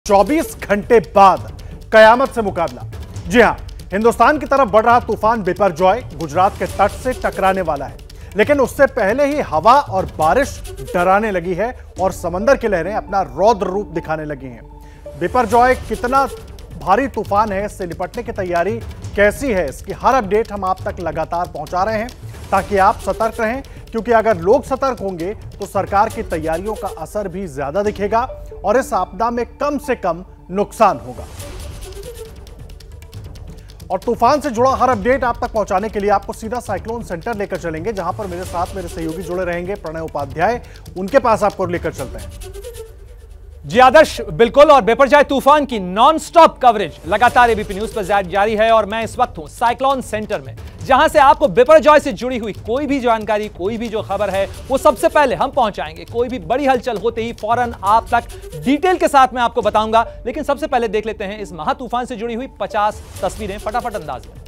24 घंटे बाद कयामत से मुकाबला। जी हां, हिंदुस्तान की तरफ बढ़ रहा तूफान बिपरजॉय गुजरात के तट से टकराने वाला है, लेकिन उससे पहले ही हवा और बारिश डराने लगी है और समंदर की लहरें अपना रौद्र रूप दिखाने लगी हैं। बिपरजॉय कितना भारी तूफान है, इससे निपटने की तैयारी कैसी है, इसकी हर अपडेट हम आप तक लगातार पहुंचा रहे हैं ताकि आप सतर्क रहें, क्योंकि अगर लोग सतर्क होंगे तो सरकार की तैयारियों का असर भी ज्यादा दिखेगा और इस आपदा में कम से कम नुकसान होगा। और तूफान से जुड़ा हर अपडेट आप तक पहुंचाने के लिए आपको सीधा साइक्लोन सेंटर लेकर चलेंगे, जहां पर मेरे साथ मेरे सहयोगी जुड़े रहेंगे, प्रणय उपाध्याय, उनके पास आपको लेकर चलते हैं। जी आदर्श, बिल्कुल। और बिपरजॉय तूफान की नॉनस्टॉप कवरेज लगातार एबीपी न्यूज पर जारी है और मैं इस वक्त हूं साइक्लोन सेंटर में, जहां से आपको बिपरजॉय से जुड़ी हुई कोई भी जानकारी, कोई भी जो खबर है वो सबसे पहले हम पहुंचाएंगे। कोई भी बड़ी हलचल होते ही फौरन आप तक डिटेल के साथ मैं आपको बताऊंगा। लेकिन सबसे पहले देख लेते हैं इस महातूफान से जुड़ी हुई 50 तस्वीरें फटाफट अंदाज में।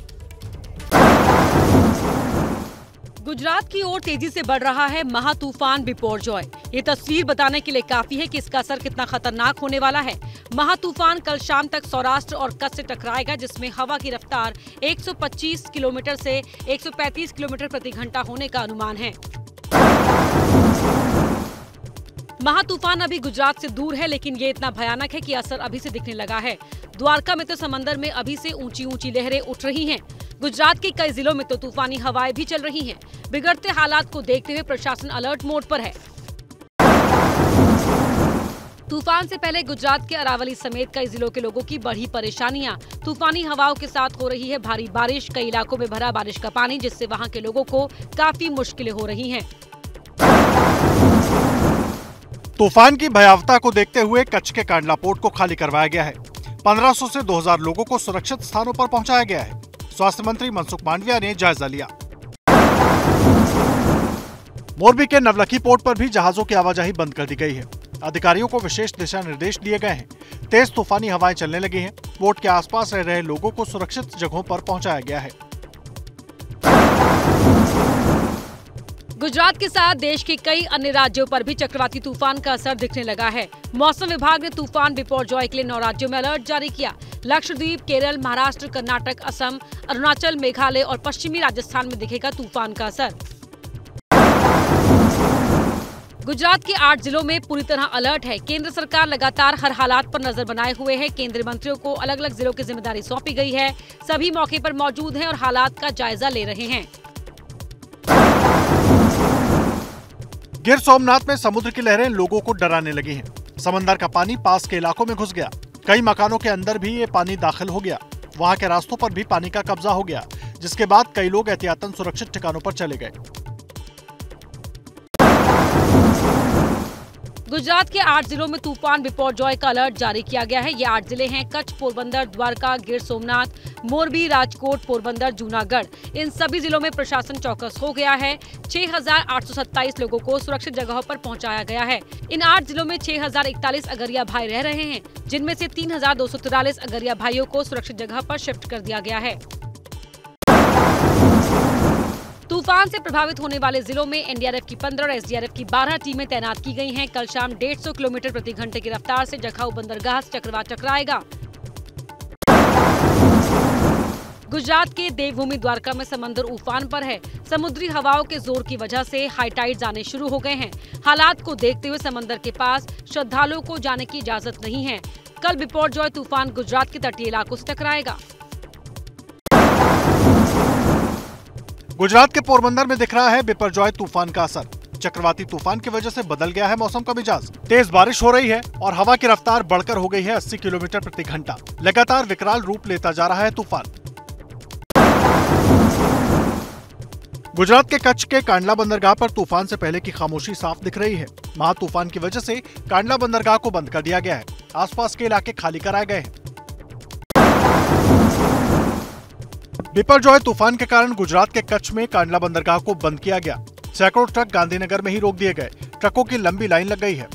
गुजरात की ओर तेजी से बढ़ रहा है महातूफान बिपरजॉय। ये तस्वीर बताने के लिए काफी है कि इसका असर कितना खतरनाक होने वाला है। महातूफान कल शाम तक सौराष्ट्र और कच्छ से टकराएगा, जिसमें हवा की रफ्तार 125 किलोमीटर से 135 किलोमीटर प्रति घंटा होने का अनुमान है। महातूफान अभी गुजरात से दूर है, लेकिन ये इतना भयानक है कि असर अभी से दिखने लगा है। द्वारका में तो समंदर में अभी से ऊंची ऊंची लहरें उठ रही हैं। गुजरात के कई जिलों में तो तूफानी हवाएं भी चल रही हैं। बिगड़ते हालात को देखते हुए प्रशासन अलर्ट मोड पर है। तूफान से पहले गुजरात के अरावली समेत कई जिलों के लोगों की बढ़ी परेशानियां। तूफानी हवाओं के साथ हो रही है भारी बारिश, कई इलाकों में भरा बारिश का पानी, जिससे वहां के लोगों को काफी मुश्किलें हो रही हैं। तूफान की भयावता को देखते हुए कच्छ के कांडला पोर्ट को खाली करवाया गया है। 1500 से 2000 लोगों को सुरक्षित स्थानों पर पहुंचाया गया है। स्वास्थ्य मंत्री मनसुख मांडविया ने जायजा लिया। मोरबी के नवलखी पोर्ट पर भी जहाजों की आवाजाही बंद कर दी गई है। अधिकारियों को विशेष दिशा निर्देश दिए गए हैं। तेज तूफानी हवाएं चलने लगी हैं। पोर्ट के आसपास रह रहे लोगों को सुरक्षित जगहों पर पहुंचाया गया है। गुजरात के साथ देश के कई अन्य राज्यों पर भी चक्रवाती तूफान का असर दिखने लगा है। मौसम विभाग ने तूफान बिपरजॉय के लिए 9 राज्यों में अलर्ट जारी किया। लक्षद्वीप, केरल, महाराष्ट्र, कर्नाटक, असम, अरुणाचल, मेघालय और पश्चिमी राजस्थान में दिखेगा तूफान का असर। गुजरात के 8 जिलों में पूरी तरह अलर्ट है। केंद्र सरकार लगातार हर हालात पर नजर बनाए हुए है। केंद्रीय मंत्रियों को अलग अलग जिलों की जिम्मेदारी सौंपी गई है। सभी मौके पर मौजूद हैं और हालात का जायजा ले रहे हैं। गिर सोमनाथ में समुद्र की लहरें लोगों को डराने लगी हैं। समंदर का पानी पास के इलाकों में घुस गया। कई मकानों के अंदर भी ये पानी दाखिल हो गया। वहां के रास्तों पर भी पानी का कब्जा हो गया, जिसके बाद कई लोग एहतियातन सुरक्षित ठिकानों पर चले गए। गुजरात के 8 जिलों में तूफान बिपरजॉय का अलर्ट जारी किया गया है। ये 8 जिले हैं कच्छ, पोरबंदर, द्वारका, गिर सोमनाथ, मोरबी, राजकोट, पोरबंदर, जूनागढ़। इन सभी जिलों में प्रशासन चौकस हो गया है। 6827 लोगों को सुरक्षित जगहों पर पहुंचाया गया है। इन 8 जिलों में 6041 अगरिया भाई रह रहे हैं, जिनमें से 3243 अगरिया भाइयों को सुरक्षित जगह पर शिफ्ट कर दिया गया है। तूफान से प्रभावित होने वाले जिलों में एनडीआरएफ की 15 और एसडीआरएफ की 12 टीमें तैनात की गई हैं। कल शाम 150 किलोमीटर प्रति घंटे की रफ्तार से जखाऊ बंदरगाह से चक्रवात टकराएगा। गुजरात के देवभूमि द्वारका में समंदर उफान पर है। समुद्री हवाओं के जोर की वजह से हाई टाइड्स आने शुरू हो गए हैं। हालात को देखते हुए समंदर के पास श्रद्धालुओं को जाने की इजाजत नहीं है। कल बिपरजॉय तूफान गुजरात के तटीय इलाकों से टकराएगा। गुजरात के पोरबंदर में दिख रहा है बिपरजॉय तूफान का असर। चक्रवाती तूफान की वजह से बदल गया है मौसम का मिजाज। तेज बारिश हो रही है और हवा की रफ्तार बढ़कर हो गई है 80 किलोमीटर प्रति घंटा। लगातार विकराल रूप लेता जा रहा है तूफान। गुजरात के कच्छ के कांडला बंदरगाह पर तूफान से पहले की खामोशी साफ दिख रही है। महातूफान की वजह से कांडला बंदरगाह को बंद कर दिया गया है। आसपास के इलाके खाली कराए गए हैं। बिपरजॉय तूफान के कारण गुजरात के कच्छ में कांडला बंदरगाह को बंद किया गया। सैकड़ों ट्रक गांधीनगर में ही रोक दिए गए। ट्रकों की लंबी लाइन लग गई है।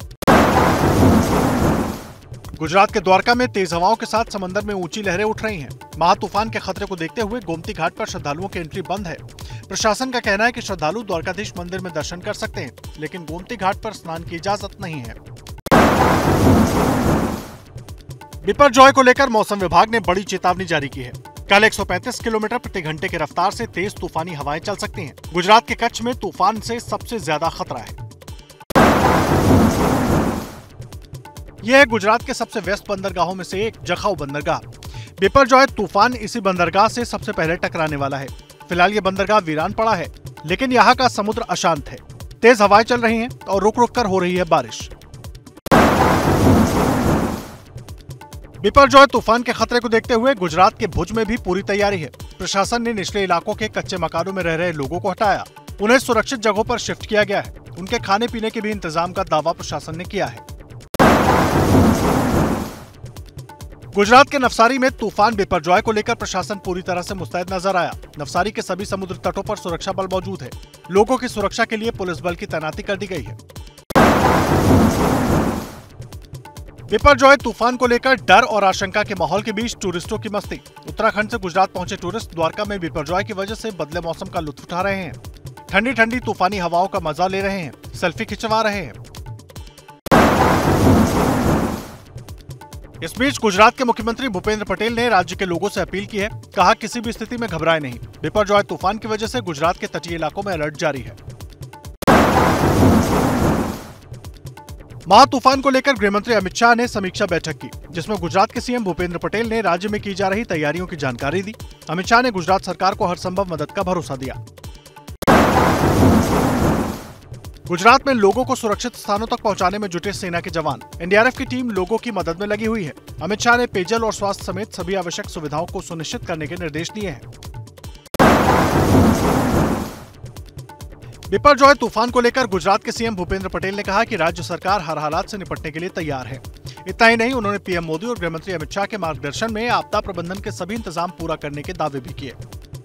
गुजरात के द्वारका में तेज हवाओं के साथ समंदर में ऊंची लहरें उठ रही हैं। महातूफान के खतरे को देखते हुए गोमती घाट पर श्रद्धालुओं की एंट्री बंद है। प्रशासन का कहना है कि श्रद्धालु द्वारकाधीश मंदिर में दर्शन कर सकते हैं, लेकिन गोमती घाट पर स्नान की इजाजत नहीं है। बिपरजॉय को लेकर मौसम विभाग ने बड़ी चेतावनी जारी की है। कल 135 किलोमीटर प्रति घंटे की रफ्तार से तेज तूफानी हवाएं चल सकती हैं। गुजरात के कच्छ में तूफान से सबसे ज्यादा खतरा है। यह है गुजरात के सबसे व्यस्त बंदरगाहों में से एक जखाऊ बंदरगाह। बिपरजॉय तूफान इसी बंदरगाह से सबसे पहले टकराने वाला है। फिलहाल ये बंदरगाह वीरान पड़ा है, लेकिन यहाँ का समुद्र अशांत है। तेज हवाएं चल रही हैं और रुक रुक कर हो रही है बारिश। बिपरजॉय तूफान के खतरे को देखते हुए गुजरात के भुज में भी पूरी तैयारी है। प्रशासन ने निचले इलाकों के कच्चे मकानों में रह रहे लोगों को हटाया, उन्हें सुरक्षित जगहों पर शिफ्ट किया गया है। उनके खाने पीने के भी इंतजाम का दावा प्रशासन ने किया है। गुजरात के नवसारी में तूफान बिपरजॉय को लेकर प्रशासन पूरी तरह से मुस्तैद नजर आया। नवसारी के सभी समुद्र तटों पर सुरक्षा बल मौजूद है। लोगों की सुरक्षा के लिए पुलिस बल की तैनाती कर दी गई है। बिपरजॉय तूफान को लेकर डर और आशंका के माहौल के बीच टूरिस्टों की मस्ती। उत्तराखंड से गुजरात पहुंचे टूरिस्ट द्वारका में बिपरजॉय की वजह से बदले मौसम का लुत्फ उठा रहे हैं। ठंडी ठंडी तूफानी हवाओं का मजा ले रहे हैं, सेल्फी खिंचवा रहे हैं। इस बीच गुजरात के मुख्यमंत्री भूपेंद्र पटेल ने राज्य के लोगों से अपील की है। कहा, किसी भी स्थिति में घबराएं नहीं। बिपरजॉय तूफान की वजह से गुजरात के तटीय इलाकों में अलर्ट जारी है। महा तूफान को लेकर गृहमंत्री अमित शाह ने समीक्षा बैठक की, जिसमें गुजरात के सीएम भूपेंद्र पटेल ने राज्य में की जा रही तैयारियों की जानकारी दी। अमित शाह ने गुजरात सरकार को हर संभव मदद का भरोसा दिया। गुजरात में लोगों को सुरक्षित स्थानों तक पहुंचाने में जुटे सेना के जवान। एनडीआरएफ की टीम लोगों की मदद में लगी हुई है। अमित शाह ने पेयजल और स्वास्थ्य समेत सभी आवश्यक सुविधाओं को सुनिश्चित करने के निर्देश दिए हैं। बिपरजॉय तूफान को लेकर गुजरात के सीएम भूपेंद्र पटेल ने कहा कि राज्य सरकार हर हालात से निपटने के लिए तैयार है। इतना ही नहीं, उन्होंने पीएम मोदी और गृहमंत्री अमित शाह के मार्गदर्शन में आपदा प्रबंधन के सभी इंतजाम पूरा करने के दावे भी किए।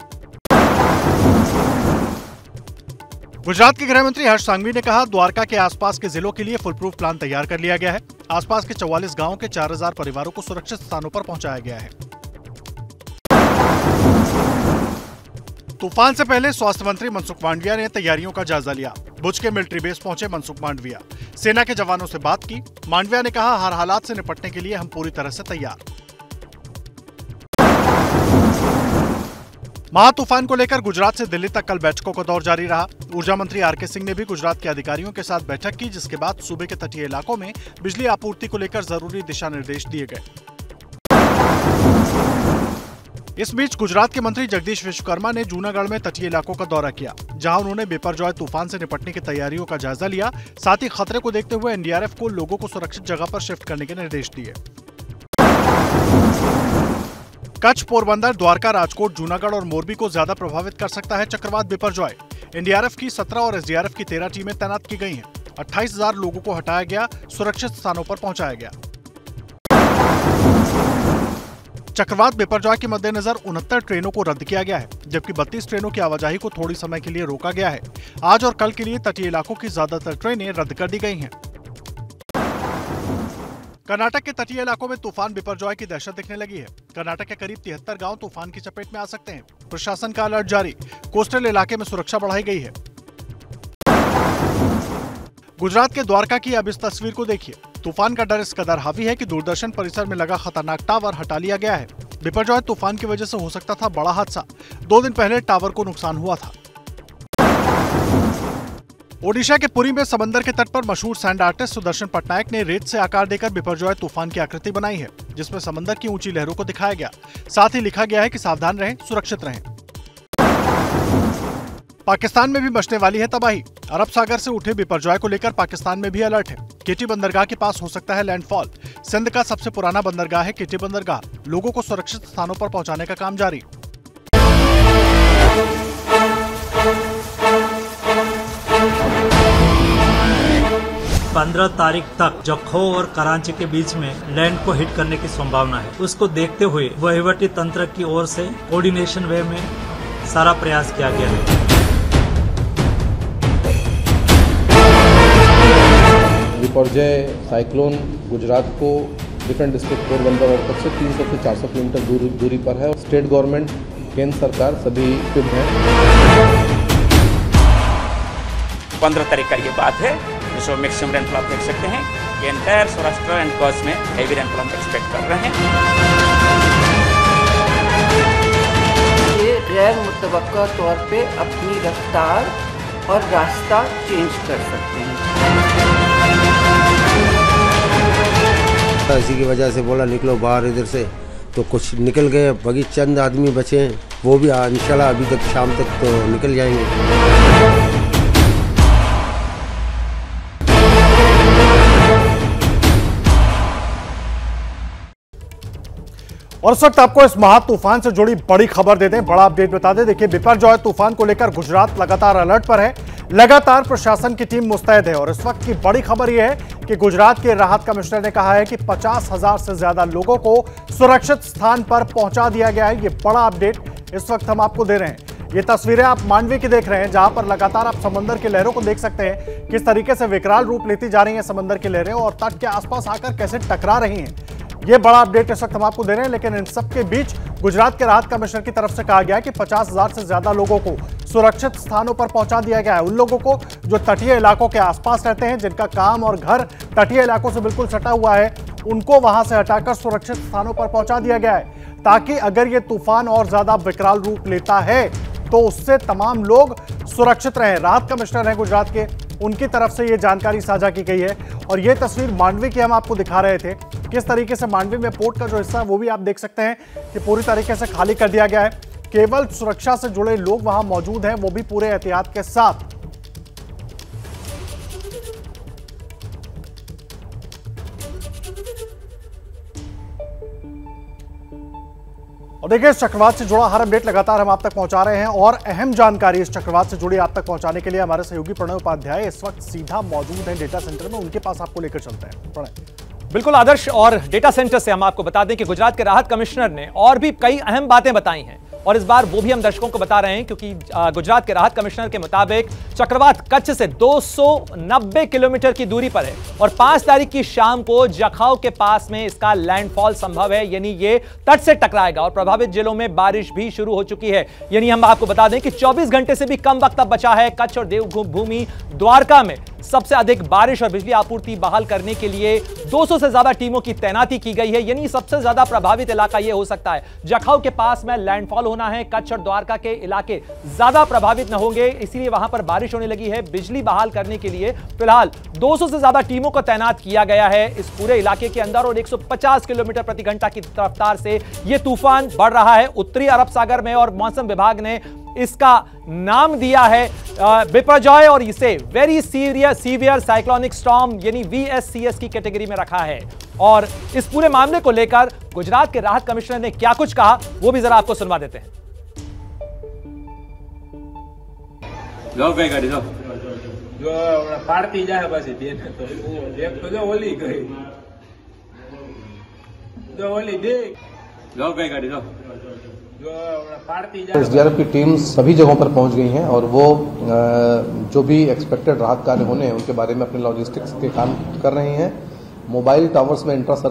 गुजरात के गृह मंत्री हर्ष सांघवी ने कहा, द्वारका के आसपास के जिलों के लिए फुल प्रूफ प्लान तैयार कर लिया गया है। आसपास के 44 गांवों के 4000 परिवारों को सुरक्षित स्थानों पर पहुंचाया गया है। तूफान से पहले स्वास्थ्य मंत्री मनसुख मांडविया ने तैयारियों का जायजा लिया। भुज के मिलिट्री बेस पहुंचे मनसुख मांडविया, सेना के जवानों से बात की। मांडविया ने कहा, हर हालात से निपटने के लिए हम पूरी तरह से तैयार। महा तूफान को लेकर गुजरात से दिल्ली तक कल बैठकों का दौर जारी रहा। ऊर्जा मंत्री आरके सिंह ने भी गुजरात के अधिकारियों के साथ बैठक की, जिसके बाद सूबे के तटीय इलाकों में बिजली आपूर्ति को लेकर जरूरी दिशा निर्देश दिए गए। इस बीच गुजरात के मंत्री जगदीश विश्वकर्मा ने जूनागढ़ में तटीय इलाकों का दौरा किया, जहां उन्होंने बिपरजॉय तूफान से निपटने की तैयारियों का जायजा लिया। साथ ही खतरे को देखते हुए एनडीआरएफ को लोगों को सुरक्षित जगह पर शिफ्ट करने के निर्देश दिए। कच्छ, पोरबंदर, द्वारका, राजकोट, जूनागढ़ और मोरबी को ज्यादा प्रभावित कर सकता है चक्रवात बिपरजॉय। एनडीआरएफ की 17 और एसडीआरएफ की 13 टीमें तैनात की गई हैं। 28,000 लोगों को हटाया गया, सुरक्षित स्थानों पर पहुंचाया गया। चक्रवात बिपरजॉय के मद्देनजर 69 ट्रेनों को रद्द किया गया है, जबकि 32 ट्रेनों की आवाजाही को थोड़ी समय के लिए रोका गया है। आज और कल के लिए तटीय इलाकों की ज्यादातर ट्रेनें रद्द कर दी गई हैं। कर्नाटक के तटीय इलाकों में तूफान बिपरजॉय की दहशत दिखने लगी है। कर्नाटक के करीब 73 गांव तूफान की चपेट में आ सकते हैं। प्रशासन का अलर्ट जारी, कोस्टल इलाके में सुरक्षा बढ़ाई गई है। गुजरात के द्वारका की अब इस तस्वीर को देखिए। तूफान का डर इस कदर हावी है कि दूरदर्शन परिसर में लगा खतरनाक टावर हटा लिया गया है। बिपरजॉय तूफान की वजह से हो सकता था बड़ा हादसा। 2 दिन पहले टावर को नुकसान हुआ था। ओडिशा के पुरी में समंदर के तट पर मशहूर सैंड आर्टिस्ट सुदर्शन पटनायक ने रेत से आकार देकर बिपरजॉय तूफान की आकृति बनाई है, जिसमें समंदर की ऊंची लहरों को दिखाया गया। साथ ही लिखा गया है कि सावधान रहें, सुरक्षित रहें। पाकिस्तान में भी मचने वाली है तबाही। अरब सागर से उठे बिपरजॉय को लेकर पाकिस्तान में भी अलर्ट है। केटी बंदरगाह के पास हो सकता है लैंडफॉल। सिंध का सबसे पुराना बंदरगाह है केटी बंदरगाह। लोगों को सुरक्षित स्थानों पर पहुंचाने का काम जारी। 15 तारीख तक जखौ और कराची के बीच में लैंड को हिट करने की संभावना है। उसको देखते हुए वहीवटी तंत्र की ओर से कोऑर्डिनेशन वे में सारा प्रयास किया गया है। बिपरजॉय साइक्लोन गुजरात को डिफरेंट डिस्ट्रिक्ट पोरबंदर और कच्छ से 300 से 400 किलोमीटर दूरी पर है। स्टेट गवर्नमेंट, केंद्र सरकार सभी इक्विप्ड हैं। 15 तारीख का ये बात है, जिसमें मैक्सिमम रेनफॉल आप देख सकते हैं। ये एंटायर सौराष्ट्र एंड कच्छ में हेवी रेनफॉल हम एक्सपेक्ट कर रहे हैं। ये गैर मुतवक्का तौर पे अपनी रफ्तार और रास्ता चेंज कर सकते हैं। इसी की वजह से बोला निकलो बाहर इधर से, तो कुछ निकल गए, बाकी चंद आदमी बचे हैं, वो भी इंशाल्लाह अभी तक शाम तक तो निकल जाएंगे। और इस वक्त आपको इस महा तूफान से जुड़ी बड़ी खबर दे दें, बड़ा अपडेट बता दें। देखिए, बिपरजॉय तूफान को लेकर गुजरात लगातार अलर्ट पर है, लगातार प्रशासन की टीम मुस्तैद है। और इस वक्त की बड़ी खबर यह है कि गुजरात के राहत कमिश्नर ने कहा है कि 50,000 से ज्यादा लोगों को सुरक्षित स्थान पर पहुंचा दिया गया है। ये बड़ा अपडेट इस वक्त हम आपको दे रहे हैं। ये तस्वीरें आप मांडवी की देख रहे हैं, जहां पर लगातार आप समंदर की लहरों को देख सकते हैं, किस तरीके से विकराल रूप लेती जा रही हैं समंदर की लहरें और तट के आसपास आकर कैसे टकरा रही हैं। ये बड़ा अपडेट इस वक्त हम आपको दे रहे हैं। लेकिन इन सबके बीच गुजरात के राहत कमिश्नर की तरफ से कहा गया है कि 50,000 से ज्यादा लोगों को सुरक्षित स्थानों पर पहुंचा दिया गया है। उन लोगों को जो तटीय इलाकों के आसपास रहते हैं, जिनका काम और घर तटीय इलाकों से बिल्कुल सटा हुआ है, उनको वहां से हटाकर सुरक्षित स्थानों पर पहुंचा दिया गया है, ताकि अगर ये तूफान और ज्यादा विकराल रूप लेता है तो उससे तमाम लोग सुरक्षित रहें। राहत कमिश्नर हैं गुजरात के, उनकी तरफ से ये जानकारी साझा की गई है। और ये तस्वीर मांडवी की हम आपको दिखा रहे थे, किस तरीके से मांडवी में पोर्ट का जो हिस्सा है वो भी आप देख सकते हैं कि पूरी तरीके से खाली कर दिया गया है। केवल सुरक्षा से जुड़े लोग वहां मौजूद हैं, वो भी पूरे एहतियात के साथ। और देखिए, इस चक्रवात से जुड़ा हर अपडेट लगातार हम आप तक पहुंचा रहे हैं और अहम जानकारी इस चक्रवात से जुड़ी आप तक पहुंचाने के लिए हमारे सहयोगी प्रणय उपाध्याय इस वक्त सीधा मौजूद हैं डेटा सेंटर में, उनके पास आपको लेकर चलते हैं। प्रणय। बिल्कुल आदर्श, और डेटा सेंटर से हम आपको बता दें कि गुजरात के राहत कमिश्नर ने और भी कई अहम बातें बताई हैं, और इस बार वो भी हम दर्शकों को बता रहे हैं, क्योंकि गुजरात के राहत कमिश्नर के मुताबिक चक्रवात कच्छ से 290 किलोमीटर की दूरी पर है और 5 तारीख की शाम को जखाऊ के पास में इसका लैंडफॉल संभव है, यानी ये तट से टकराएगा। और प्रभावित जिलों में बारिश भी शुरू हो चुकी है। यानी हम आपको बता दें कि 24 घंटे से भी कम वक्त अब बचा है। कच्छ और देवभूमि द्वारका में सबसे अधिक बारिश और बिजली आपूर्ति बहाल करने के लिए 200 से ज्यादा टीमों की तैनाती की गई है, यानी सबसे ज्यादा प्रभावित इलाका यह हो सकता है। जखाऊ के पास में लैंडफॉल होना है, कच्छ और द्वारका के इलाके ज्यादा प्रभावित न होंगे, इसीलिए वहां पर बारिश होने लगी है। बिजली बहाल करने के लिए फिलहाल 200 से ज्यादा टीमों को तैनात किया गया है इस पूरे इलाके के अंदर, और 150 किलोमीटर प्रति घंटा की रफ्तार से यह तूफान बढ़ रहा है उत्तरी अरब सागर में। और मौसम विभाग ने इसका नाम दिया है बिपरजॉय, और इसे वेरी सीवियर साइक्लोनिक स्टॉर्म यानी VSCS की कैटेगरी में रखा है। और इस पूरे मामले को लेकर गुजरात के राहत कमिश्नर ने क्या कुछ कहा वो भी जरा आपको सुनवा देते हैं। जाओ कई गाड़ी जाओ जो पाड़ती जाए बस बेन तो एक तो जो ओली गई जो ओली देख जाओ कई गाड़ी जाओ। SDRF की टीम सभी जगहों पर पहुंच गई हैं और वो जो भी एक्सपेक्टेड राहत कार्य होने हैं उनके बारे में अपने लॉजिस्टिक्स के काम कर रहे हैं। मोबाइल टावर्स में इंट्रा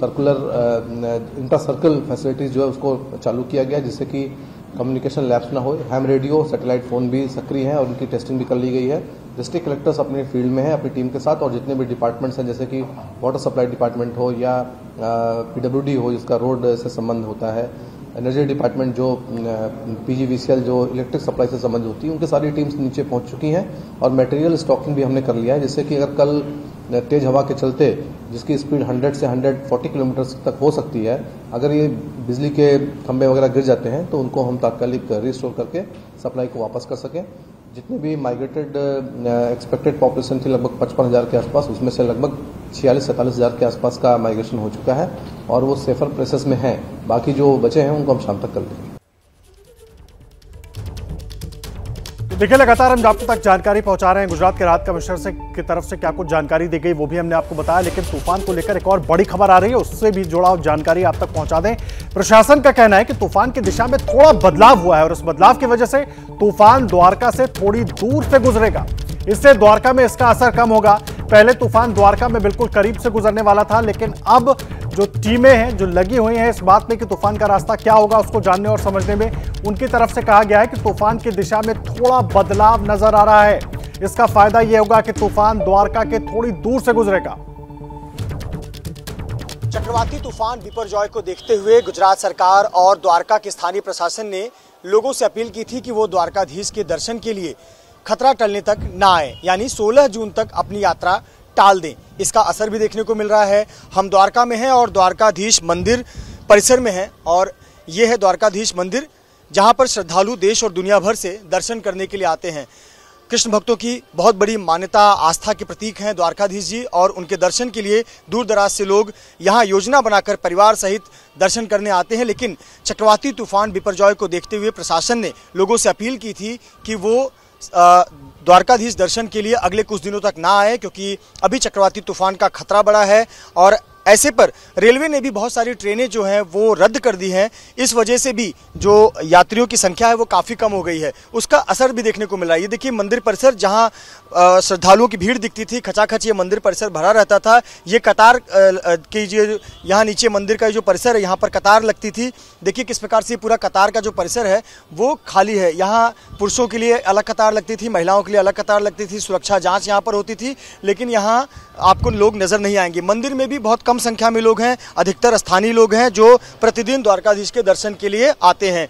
सर्कल फैसिलिटीज जो है उसको चालू किया गया, जिससे कि कम्युनिकेशन लैप्स ना हो। हैम रेडियो, सैटेलाइट फोन भी सक्रिय हैं और उनकी टेस्टिंग भी कर ली गई है। डिस्ट्रिक्ट कलेक्टर्स अपने फील्ड में हैं अपनी टीम के साथ, और जितने भी डिपार्टमेंट्स हैं जैसे कि वाटर सप्लाई डिपार्टमेंट हो या PWD हो जिसका रोड से संबंध होता है, एनर्जी डिपार्टमेंट जो PGVCL जो इलेक्ट्रिक सप्लाई से संबंध होती है, उनकी सारी टीम्स नीचे पहुंच चुकी हैं और मटेरियल स्टॉकिंग भी हमने कर लिया है, जिससे कि अगर कल तेज हवा के चलते जिसकी स्पीड 100 से 140 किलोमीटर तक हो सकती है, अगर ये बिजली के खंभे वगैरह गिर जाते हैं तो उनको हम तात्कालिक रिस्टोर करके सप्लाई को वापस कर सकें। जितने भी माइग्रेटेड एक्सपेक्टेड पॉपुलेशन थी लगभग 55,000 के आसपास, उसमें से लगभग 46-47,000 के आसपास का माइग्रेशन हो चुका है और वो सेफर प्लेसेस में हैं। बाकी जो बचे हैं उनको हम शाम तक कर देंगे। तो देखिए, लगातार हम आपको तक जानकारी पहुंचा रहे हैं। गुजरात के राहत कमिश्नर की तरफ से क्या कुछ जानकारी दी गई वो भी हमने आपको बताया, लेकिन तूफान को लेकर एक और बड़ी खबर आ रही है, उससे भी जुड़ा जानकारी आप तक पहुंचा दें। प्रशासन का कहना है कि तूफान की दिशा में थोड़ा बदलाव हुआ है और इस बदलाव की वजह से तूफान द्वारका से थोड़ी दूर से गुजरेगा। इससे द्वारका में इसका असर कम होगा। पहले तूफान द्वारका में बिल्कुल करीब से गुजरने वाला था, लेकिन अब जो टीमें हैं जो लगी हुई हैं इस बात में कि तूफान का रास्ता क्या होगा उसको जानने और समझने में, उनकी तरफ से कहा गया है कि तूफान की दिशा में थोड़ा बदलाव नजर आ रहा है। इसका फायदा यह होगा कि तूफान द्वारका के थोड़ी दूर से गुजरेगा। चक्रवाती तूफान बिपरजॉय को देखते हुए गुजरात सरकार और द्वारका के स्थानीय प्रशासन ने लोगों से अपील की थी कि वो द्वारकाधीश के दर्शन के लिए खतरा टलने तक ना आए, यानी 16 जून तक अपनी यात्रा टाल दें। इसका असर भी देखने को मिल रहा है। हम द्वारका में हैं और द्वारकाधीश मंदिर परिसर में हैं और ये है द्वारकाधीश मंदिर जहां पर श्रद्धालु देश और दुनिया भर से दर्शन करने के लिए आते हैं। कृष्ण भक्तों की बहुत बड़ी मान्यता, आस्था के प्रतीक हैं द्वारकाधीश जी और उनके दर्शन के लिए दूर दराज से लोग यहाँ योजना बनाकर परिवार सहित दर्शन करने आते हैं। लेकिन चक्रवाती तूफान बिपरजॉय को देखते हुए प्रशासन ने लोगों से अपील की थी कि वो द्वारकाधीश दर्शन के लिए अगले कुछ दिनों तक ना आए, क्योंकि अभी चक्रवाती तूफान का खतरा बड़ा है और ऐसे पर रेलवे ने भी बहुत सारी ट्रेनें जो हैं वो रद्द कर दी हैं। इस वजह से भी जो यात्रियों की संख्या है वो काफ़ी कम हो गई है, उसका असर भी देखने को मिल रहा है। ये देखिए मंदिर परिसर, जहां श्रद्धालुओं की भीड़ दिखती थी, खचाखच ये मंदिर परिसर भरा रहता था। ये कतार की जो यहाँ नीचे मंदिर का जो परिसर है यहाँ पर कतार लगती थी। देखिए किस प्रकार से पूरा कतार का जो परिसर है वो खाली है। यहाँ पुरुषों के लिए अलग कतार लगती थी, महिलाओं के लिए अलग कतार लगती थी, सुरक्षा जाँच यहाँ पर होती थी, लेकिन यहाँ आपको लोग नज़र नहीं आएंगे। मंदिर में भी बहुत कम संख्या में लोग हैं, अधिकतर स्थानीय लोग हैं जो प्रतिदिन द्वारकाधीश के दर्शन के लिए आते हैं।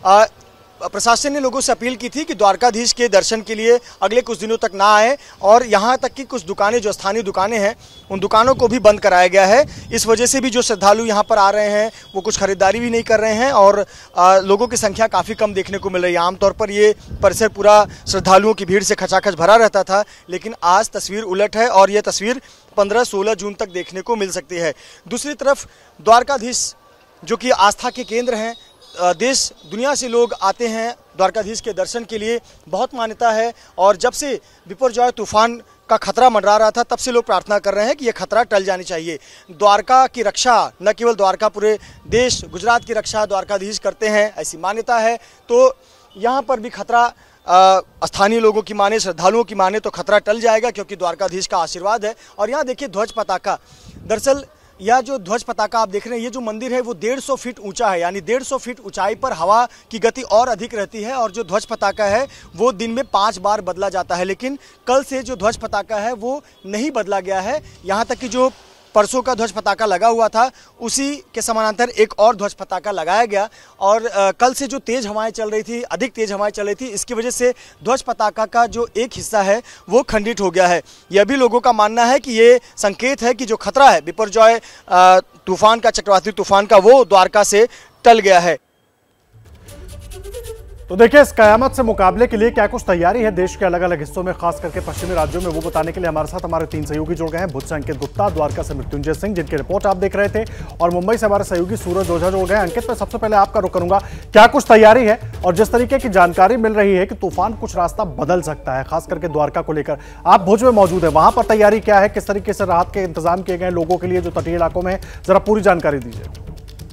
प्रशासन ने लोगों से अपील की थी कि द्वारकाधीश के दर्शन के लिए अगले कुछ दिनों तक ना आए और यहाँ तक कि कुछ दुकानें, जो स्थानीय दुकानें हैं, उन दुकानों को भी बंद कराया गया है। इस वजह से भी जो श्रद्धालु यहाँ पर आ रहे हैं वो कुछ खरीदारी भी नहीं कर रहे हैं और लोगों की संख्या काफ़ी कम देखने को मिल रही है। आमतौर पर ये परिसर पूरा श्रद्धालुओं की भीड़ से खचाखच भरा रहता था, लेकिन आज तस्वीर उलट है और ये तस्वीर 15-16 जून तक देखने को मिल सकती है। दूसरी तरफ द्वारकाधीश जो कि आस्था के केंद्र हैं, देश दुनिया से लोग आते हैं द्वारकाधीश के दर्शन के लिए, बहुत मान्यता है और जब से बिपरजॉय तूफान का खतरा मंडरा रहा था तब से लोग प्रार्थना कर रहे हैं कि यह खतरा टल जानी चाहिए। द्वारका की रक्षा, न केवल द्वारका, पूरे देश गुजरात की रक्षा द्वारकाधीश करते हैं, ऐसी मान्यता है। तो यहाँ पर भी खतरा स्थानीय लोगों की माने, श्रद्धालुओं की माने तो खतरा टल जाएगा, क्योंकि द्वारकाधीश का आशीर्वाद है। और यहाँ देखिए ध्वज पताका, दरअसल यह जो ध्वज पताका आप देख रहे हैं, ये जो मंदिर है वो 150 फीट ऊंचा है, यानी 150 फीट ऊंचाई पर हवा की गति और अधिक रहती है और जो ध्वज पताका है वो दिन में 5 बार बदला जाता है। लेकिन कल से जो ध्वज पताका है वो नहीं बदला गया है। यहाँ तक कि जो परसों का ध्वज पताका लगा हुआ था उसी के समानांतर एक और ध्वज पताका लगाया गया और कल से जो तेज़ हवाएं चल रही थी, अधिक तेज़ हवाएं चल रही थी, इसकी वजह से ध्वज पताका का जो एक हिस्सा है वो खंडित हो गया है। यह भी लोगों का मानना है कि ये संकेत है कि जो खतरा है बिपरजॉय तूफान का, चक्रवाती तूफान का, वो द्वारका से टल गया है। तो देखिए इस कयामत से मुकाबले के लिए क्या कुछ तैयारी है देश के अलग अलग हिस्सों में, खास करके पश्चिमी राज्यों में, वो बताने के लिए हमारे साथ हमारे 3 सहयोगी जुड़ गए हैं। भुज से अंकित गुप्ता, द्वारका से मृत्युंजय सिंह, जिनकी रिपोर्ट आप देख रहे थे, और मुंबई से हमारे सहयोगी सूरज ओझा जुड़ गए हैं। अंकित, मैं सबसे पहले आपका रुख करूंगा, क्या कुछ तैयारी है और जिस तरीके की जानकारी मिल रही है कि तूफान कुछ रास्ता बदल सकता है, खास करके द्वारका को लेकर, आप भुज में मौजूद है, वहां पर तैयारी क्या है, किस तरीके से राहत के इंतजाम किए गए लोगों के लिए जो तटीय इलाकों में, जरा पूरी जानकारी दीजिए।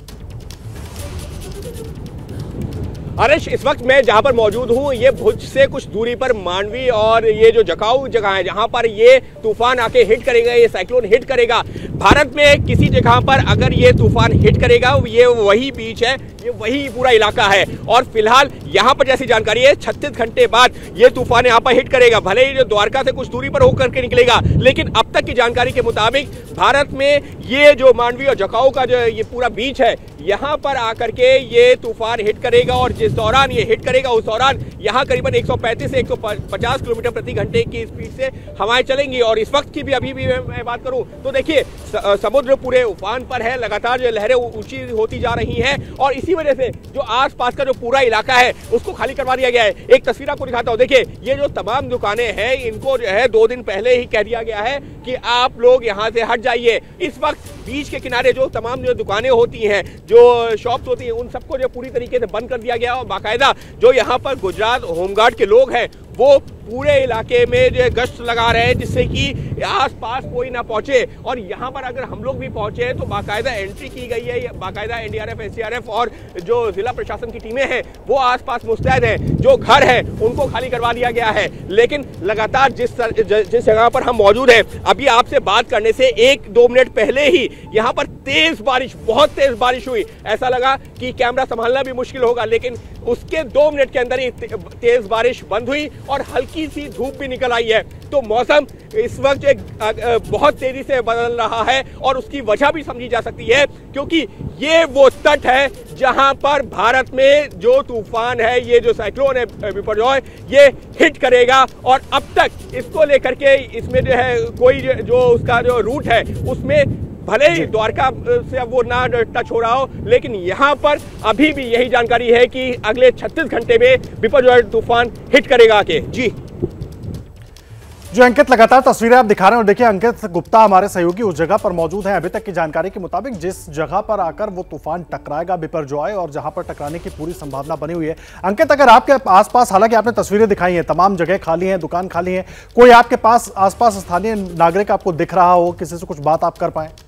हर्ष, इस वक्त मैं जहां पर मौजूद हूं ये भुज से कुछ दूरी पर मांडवी और ये जो जकाऊ जगह है जहां पर ये तूफान आके हिट करेगा, ये साइक्लोन हिट करेगा। भारत में किसी जगह पर अगर ये तूफान हिट करेगा, ये वही बीच है, ये वही पूरा इलाका है और फिलहाल यहाँ पर जैसी जानकारी है 36 घंटे बाद ये तूफान यहाँ पर हिट करेगा। भले ही जो द्वारका से कुछ दूरी पर होकर के निकलेगा, लेकिन अब तक की जानकारी के मुताबिक भारत में ये जो मांडवी और जकाऊ का जो ये पूरा बीच है, यहाँ पर आकर के ये तूफान हिट करेगा और जिस दौरान ये हिट करेगा उस दौरान यहाँ करीबन 135 से 150 किलोमीटर प्रति घंटे की स्पीड से हवाएं चलेंगी। और इस वक्त की भी अभी भी मैं बात करूं तो देखिए समुद्र पूरे उफान पर है, लगातार जो लहरें ऊंची होती जा रही हैं और इसी वजह से जो आसपास का जो पूरा इलाका है उसको खाली करवा दिया गया है। एक तस्वीर आपको दिखाता हूं, देखिए ये जो तमाम दुकानें हैं इनको जो है 2 दिन पहले ही कह दिया गया है कि आप लोग यहाँ से हट जाइए। इस वक्त बीच के किनारे जो तमाम जो दुकानें होती हैं, जो शॉप्स होती हैं, उन सबको जो पूरी तरीके से बंद कर दिया गया और बाकायदा जो यहाँ पर गुजरात होमगार्ड के लोग हैं वो पूरे इलाके में जो गश्त लगा रहे हैं जिससे कि आसपास कोई ना पहुंचे। और यहाँ पर अगर हम लोग भी पहुंचे तो बाकायदा एंट्री की गई है, बाकायदा एनडीआरएफ, एसडीआरएफ और जो जिला प्रशासन की टीमें हैं वो आसपास मुस्तैद हैं। जो घर है उनको खाली करवा दिया गया है। लेकिन लगातार जिस जगह पर हम मौजूद हैं, अभी आपसे बात करने से 1-2 मिनट पहले ही यहाँ पर तेज बारिश, बहुत तेज बारिश हुई। ऐसा लगा कि कैमरा संभालना भी मुश्किल होगा, लेकिन उसके 2 मिनट के अंदर ही तेज बारिश बंद हुई और हल्की हल्की सी धूप भी निकल आई है। तो मौसम इस वक्त एक बहुत तेजी से बदल रहा है और उसकी वजह भी समझी जा सकती है, क्योंकि ये वो तट है जहां पर भारत में जो तूफान है, ये जो साइक्लोन है बिपरजॉय, ये हिट करेगा। और अब तक इसको लेकर के इसमें जो है कोई जो उसका जो रूट है उसमें भले ही द्वारका से अब वो ना टच हो रहा हो, लेकिन यहाँ पर अभी भी यही जानकारी है कि अगले 36 घंटे में बिपरजॉय तूफान हिट करेगा आके। जी जो अंकित लगातार तस्वीरें आप दिखा रहे हैं, और देखिए अंकित गुप्ता हमारे सहयोगी उस जगह पर मौजूद हैं। अभी तक की जानकारी के मुताबिक जिस जगह पर आकर वो तूफान टकराएगा बिपरजॉय, और जहां पर टकराने की पूरी संभावना बनी हुई है। अंकित, अगर आपके आसपास, हालांकि आपने तस्वीरें दिखाई हैं, तमाम जगह खाली हैं, दुकान खाली है, कोई आपके पास आसपास स्थानीय नागरिक आपको दिख रहा हो, किसी से कुछ बात आप कर पाए?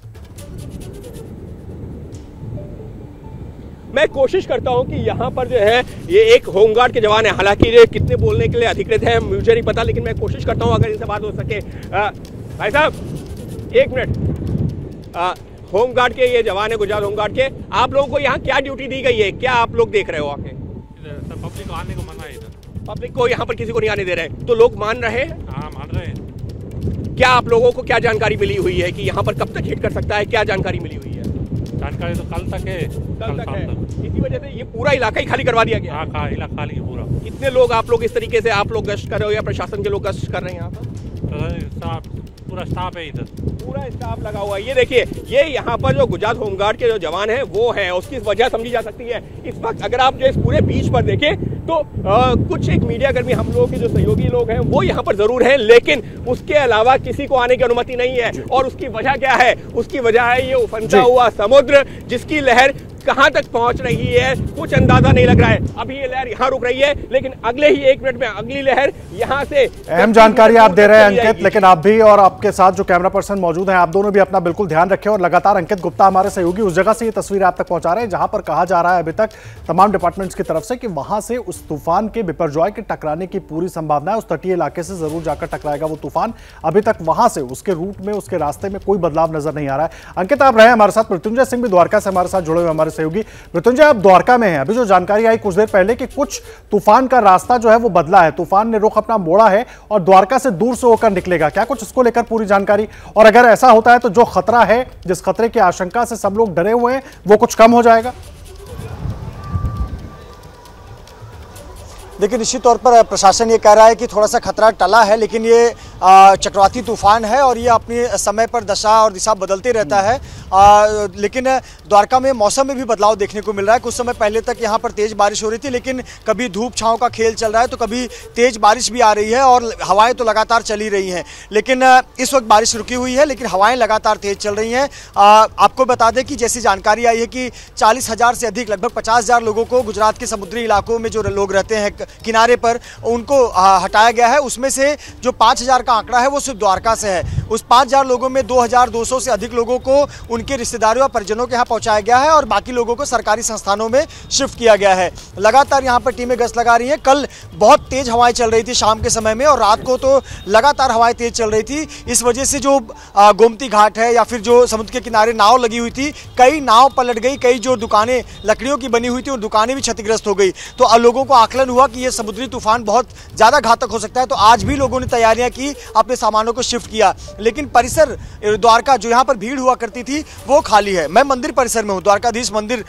मैं कोशिश करता हूं कि यहाँ पर जो है ये एक होमगार्ड के जवान है, हालांकि ये कितने बोलने के लिए अधिकृत है मुझे नहीं पता, लेकिन मैं कोशिश करता हूं अगर इनसे बात हो सके। भाई साहब एक मिनट, होमगार्ड के ये जवान है, गुजरात होमगार्ड के, आप लोगों को यहाँ क्या ड्यूटी दी गई है, क्या आप लोग देख रहे हो आके? पब्लिक को आने को मना है इधर, पब्लिक को यहाँ पर किसी को नहीं आने दे रहे हैं, तो लोग मान रहे हैं? हाँ मान रहे हैं। क्या आप लोगों को क्या जानकारी मिली हुई है कि यहाँ पर कब तक हिट कर सकता है, क्या जानकारी मिली हुई है? जानकारी तो कल तक है, कल तक है। इसी वजह से ये पूरा इलाका ही खाली करवा दिया गया। हाँ इलाका खाली है पूरा। कितने लोग आप लोग इस तरीके से आप लोग गश्त कर रहे हो या प्रशासन के लोग गश्त कर रहे हैं यहाँ पर? पूरा स्टाफ है इधर, पूरा स्टाफ लगा हुआ है। ये देखिए, ये यहाँ पर जो गुजरात होमगार्ड के जो जवान हैं वो हैं, उसकी वजह समझी जा सकती है। इस वक्त अगर आप जो इस पूरे बीच पर देखें तो कुछ एक मीडिया कर्मी, हम लोगों के जो सहयोगी लोग हैं वो यहाँ पर जरूर हैं, लेकिन उसके अलावा किसी को आने की अनुमति नहीं है। और उसकी वजह क्या है? उसकी वजह है ये उफनता हुआ समुद्र, जिसकी लहर कहां तक पहुंच रही है कुछ अंदाजा नहीं लग रहा है। अभी ये लहर यहां रुक रही है, लेकिन अगले ही 1 मिनट में अगली लहर यहां से। अहम जानकारी आप दे रहे हैं अंकित, लेकिन आप भी और आपके साथ जो कैमरा पर्सन मौजूद हैं, आप दोनों भी अपना बिल्कुल ध्यान रखें। और लगातार अंकित गुप्ता हमारे सहयोगी उस जगह से ये तस्वीर आप तक पहुंचा रहे हैं जहां पर कहा जा रहा है अभी तक तमाम डिपार्टमेंट्स की तरफ से कि वहां से उस तूफान के बिपरजॉय के टकराने की पूरी संभावना है। उस तटीय इलाके से जरूर जाकर टकराएगा वो तूफान। अभी तक वहां से उसके रूट में, उसके रास्ते में कोई बदलाव नजर नहीं आ रहा है। अंकित आप रहे हमारे साथ, मृत्युंजय सिंह भी द्वारका से हमारे साथ जुड़े हुए हमारे सहयोगी। मृत्युंजय, आप द्वारका में हैं, अभी जो जानकारी आई कुछ देर पहले कि कुछ तूफान का रास्ता जो है वो बदला है, तूफान ने रुख अपना मोड़ा है और द्वारका से दूर से होकर निकलेगा, क्या कुछ इसको लेकर पूरी जानकारी? और अगर ऐसा होता है तो जो खतरा है, जिस खतरे की आशंका से सब लोग डरे हुए हैं, वो कुछ कम हो जाएगा? देखिए, निश्चित तौर पर प्रशासन ये कह रहा है कि थोड़ा सा खतरा टला है, लेकिन ये चक्रवाती तूफान है और ये अपने समय पर दशा और दिशा बदलते रहता है। लेकिन द्वारका में मौसम में भी बदलाव देखने को मिल रहा है। कुछ समय पहले तक यहाँ पर तेज़ बारिश हो रही थी, लेकिन कभी धूप छांव का खेल चल रहा है तो कभी तेज़ बारिश भी आ रही है और हवाएं तो लगातार चली रही हैं। लेकिन इस वक्त बारिश रुकी हुई है, लेकिन हवाएं लगातार तेज़ चल रही हैं। आपको बता दें कि जैसी जानकारी आई है कि 40,000 से अधिक, लगभग 50,000 लोगों को गुजरात के समुद्री इलाकों में जो लोग रहते हैं किनारे पर, उनको हटाया गया है। उसमें से जो 5,000 का आंकड़ा है वो सिर्फ द्वारका से है। उस 5,000 लोगों में 2,200 से अधिक लोगों को उनके रिश्तेदारों और परिजनों के यहाँ पहुँचाया गया है और बाकी लोगों को सरकारी संस्थानों में शिफ्ट किया गया है। लगातार यहाँ पर टीमें गश्त लगा रही हैं। कल बहुत तेज़ हवाएं चल रही थी शाम के समय में, और रात को तो लगातार हवाएं तेज़ चल रही थी। इस वजह से जो गोमती घाट है या फिर जो समुद्र के किनारे नाव लगी हुई थी, कई नाव पलट गई, कई जो दुकानें लकड़ियों की बनी हुई थी उन दुकानें भी क्षतिग्रस्त हो गई। तो लोगों को आकलन हुआ कि ये समुद्री तूफान बहुत ज़्यादा घातक हो सकता है। तो आज भी लोगों ने तैयारियां की, अपने सामानों को शिफ्ट किया, लेकिन परिसर द्वारका जो यहाँ पर भीड़ हुआ करती थी वो खाली है। मैं मंदिर परिसर में हूँ, द्वारकाधीश मंदिर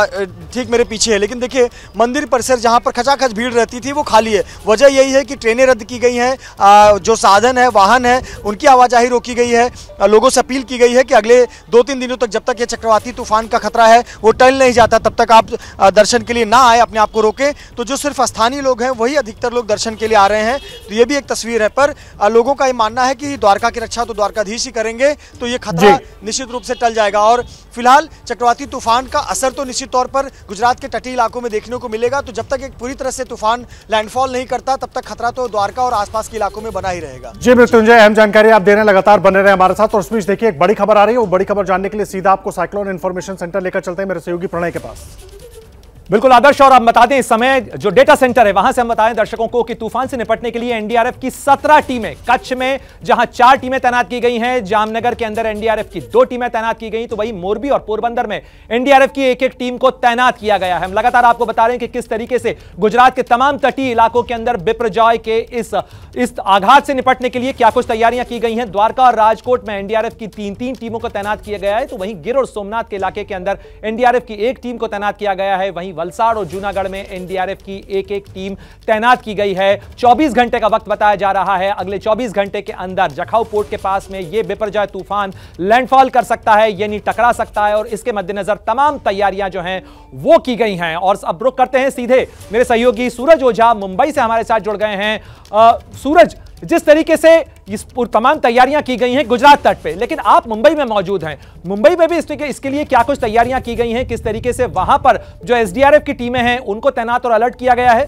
ठीक मेरे पीछे है, लेकिन देखिए मंदिर परिसर जहाँ पर खचाखच भीड़ रहती थी वो खाली है। वजह यही है कि ट्रेनें रद्द की गई हैं, जो साधन है, वाहन है, उनकी आवाजाही रोकी गई है। लोगों से अपील की गई है कि अगले 2-3 दिनों तक, जब तक ये चक्रवाती तूफान का खतरा है वो टल नहीं जाता, तब तक आप दर्शन के लिए ना आए, अपने आप को रोकें। तो जो सिर्फ स्थानीय लोग हैं वही अधिकतर लोग दर्शन के लिए आ रहे हैं। तो ये भी एक तस्वीर है, पर लोगों का ये मानना है कि द्वारका की रक्षा तो द्वारकाधीश ही करेंगे, तो ये खतरा निश्चित रूप से टल जाएगा। और फिलहाल चक्रवाती तूफान का असर तो निश्चित तौर पर गुजरात के तटीय इलाकों में देखने को मिलेगा। तो जब तक एक पूरी तरह से तूफान लैंडफॉल नहीं करता, तब तक खतरा तो द्वारका और आसपास के इलाकों में बना ही रहेगा। जी मृत्युंजय, अहम जानकारी आप दे रहे हैं, लगातार बने रहे हमारे साथ। और इस बीच देखिए एक बड़ी खबर आ रही है, वो बड़ी खबर जानने के लिए सीधा आपको साइक्लोन इन्फॉर्मेशन सेंटर लेकर चलते हैं मेरे सहयोगी प्रणय के पास। बिल्कुल आदर्श, और हम बता दें इस समय जो डेटा सेंटर है वहां से हम बताएं दर्शकों को कि तूफान से निपटने के लिए एनडीआरएफ की 17 टीमें, कच्छ में जहां 4 टीमें तैनात की गई हैं, जामनगर के अंदर एनडीआरएफ की 2 टीमें तैनात की गई, तो वहीं मोरबी और पोरबंदर में एनडीआरएफ की एक टीम को तैनात किया गया है। हम लगातार आपको बता रहे हैं कि किस तरीके से गुजरात के तमाम तटीय इलाकों के अंदर बिपरजॉय के इस आघात से निपटने के लिए क्या कुछ तैयारियां की गई हैं। द्वारका और राजकोट में एनडीआरएफ की 3 टीमों को तैनात किया गया है, तो वहीं गिर और सोमनाथ के इलाके के अंदर एनडीआरएफ की 1 टीम को तैनात किया गया है। वहीं वलसाड़ और जूनागढ़ में एनडीआरएफ की एक टीम तैनात की गई है। 24 घंटे का वक्त बताया जा रहा है। अगले 24 घंटे के अंदर जखाऊ पोर्ट के पास में यह बिपरजॉय तूफान लैंडफॉल कर सकता है, यानी टकरा सकता है, और इसके मद्देनजर तमाम तैयारियां जो हैं वो की गई हैं। और अब रुक करते हैं सीधे मेरे सहयोगी सूरज ओझा मुंबई से हमारे साथ जुड़ गए हैं। सूरज, जिस तरीके से इस तमाम तैयारियां की गई हैं गुजरात तट पे, लेकिन आप मुंबई में मौजूद हैं, मुंबई में भी इसके लिए क्या कुछ तैयारियां की गई हैं? किस तरीके से वहां पर जो एसडीआरएफ की टीमें हैं उनको तैनात और अलर्ट किया गया है?